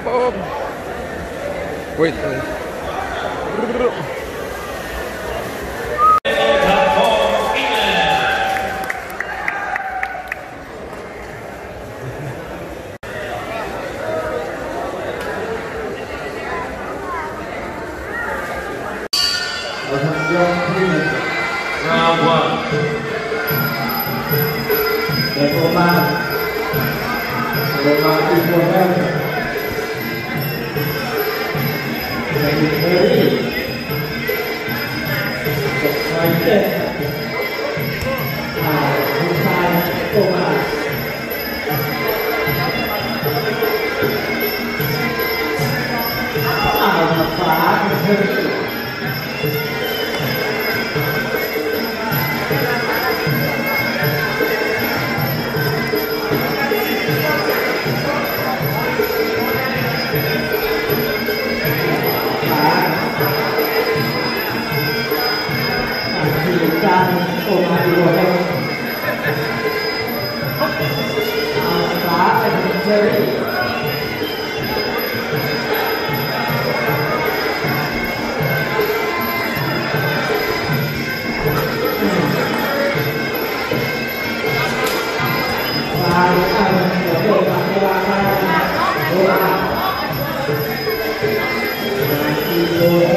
ผมอุ้ยเราทำยกที่เราว่าเดี๋ยวโทรมาอีกคนแรกในเฮลี่จบไปเจ็ดผู้ชายโทรมาฟ้าเฮลี่การโตมาดีกว่าเราฟ้าเป็นเชอรี่ฟ้าเดี๋ยวโดนมาเวลาโดนทีโดน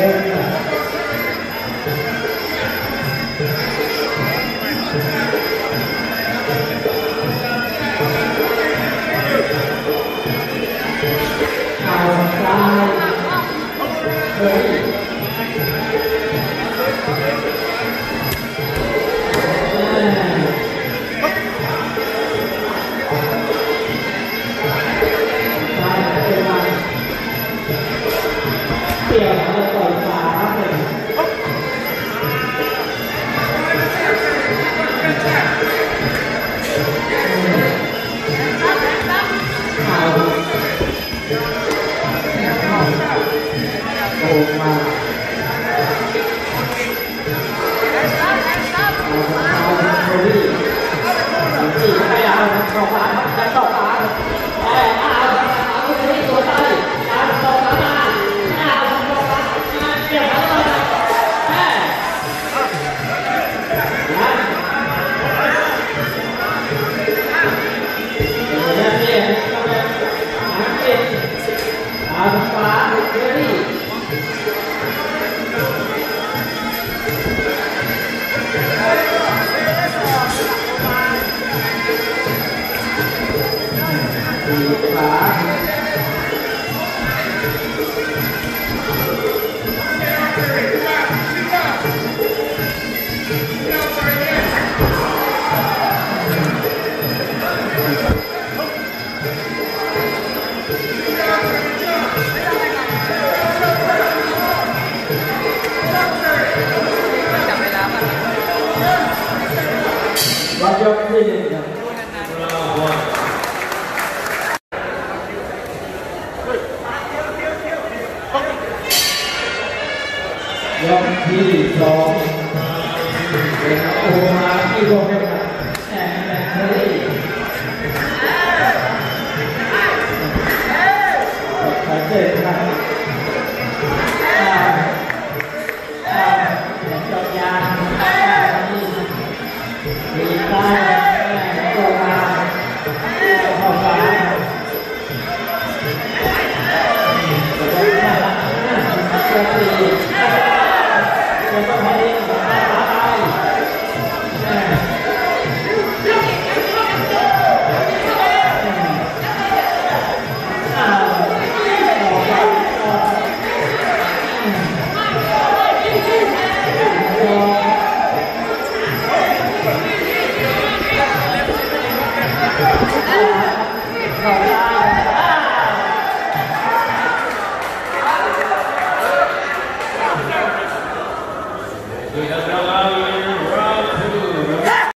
ยกที่หนึ่งครับยกที่สองเป็นโอมาที่โรงแรมแอนแมนเทอรี่ชัดเจนครับจบยางมีใต้โตมาเข้าฟ้าแล้วก็ตี